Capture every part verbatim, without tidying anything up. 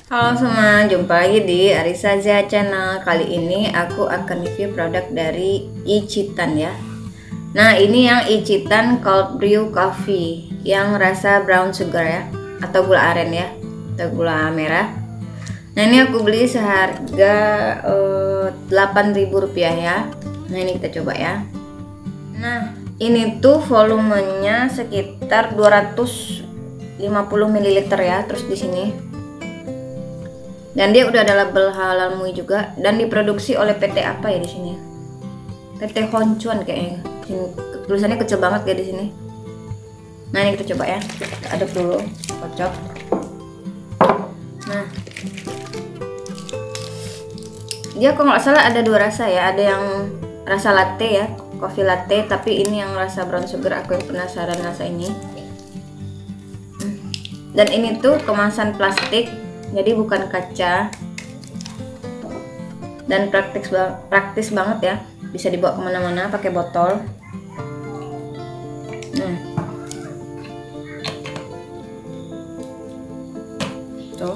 Halo semua, jumpa lagi di Arisa Zia Channel. Kali ini aku akan review produk dari Ichitan ya. Nah, ini yang Ichitan Cold Brew Coffee yang rasa brown sugar ya, atau gula aren ya, atau gula merah. Nah, ini aku beli seharga uh, delapan ribu rupiah ya. Nah, ini kita coba ya. Nah, ini tuh volumenya sekitar dua ratus lima puluh mililiter ya. Terus di sini dan dia udah ada label halal M U I juga, dan diproduksi oleh P T apa ya di sini? P T Honchuan kayaknya. Sini, tulisannya kecil banget kayak di sini. Nah, ini kita coba ya. Kita aduk dulu, kocok. Nah, dia kalau nggak salah ada dua rasa ya. Ada yang rasa latte ya, coffee latte, tapi ini yang rasa brown sugar. Aku yang penasaran rasa ini. Dan ini tuh kemasan plastik, jadi bukan kaca, dan praktis praktis banget ya, bisa dibawa kemana-mana pakai botol. Hmm. Tuh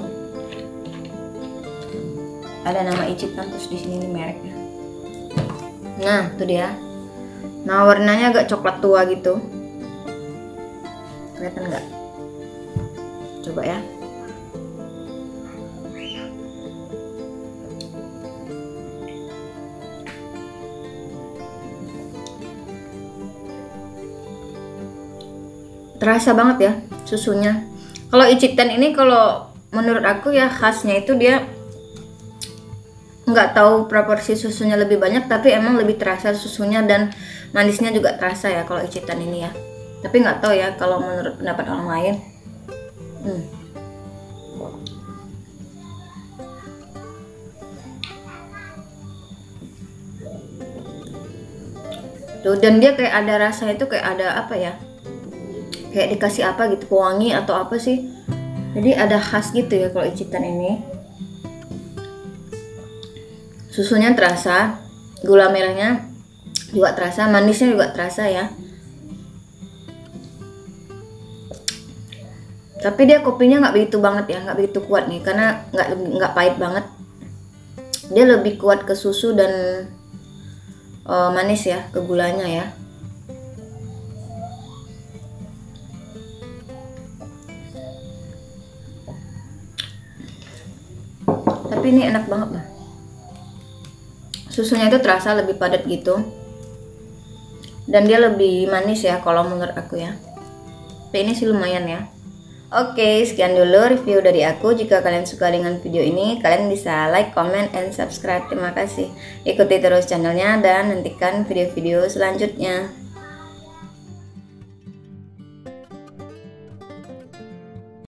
ada nama Ichitan, terus di sini nih mereknya. Nah, tuh dia. Nah, warnanya agak coklat tua gitu, kelihatan nggak? Coba ya. Terasa banget ya susunya. Kalau Ichitan ini, kalau menurut aku ya, khasnya itu dia nggak tahu proporsi susunya lebih banyak, tapi emang lebih terasa susunya, dan manisnya juga terasa ya kalau Ichitan ini ya. Tapi nggak tahu ya kalau menurut pendapat orang lain. Hmm. Tuh, dan dia kayak ada rasa itu, kayak ada apa ya, kayak dikasih apa gitu, pewangi atau apa sih, jadi ada khas gitu ya kalau Ichitan ini. Susunya terasa, gula merahnya juga terasa, manisnya juga terasa ya. Tapi dia kopinya nggak begitu banget ya, nggak begitu kuat nih, karena nggak nggak pahit banget. Dia lebih kuat ke susu dan uh, manis ya, ke gulanya ya. Tapi ini enak banget lah. Susunya itu terasa lebih padat gitu, dan dia lebih manis ya kalau menurut aku ya. Tapi ini sih lumayan ya. Oke, sekian dulu review dari aku. Jika kalian suka dengan video ini, kalian bisa like, comment, and subscribe. Terima kasih. Ikuti terus channelnya dan nantikan video-video selanjutnya.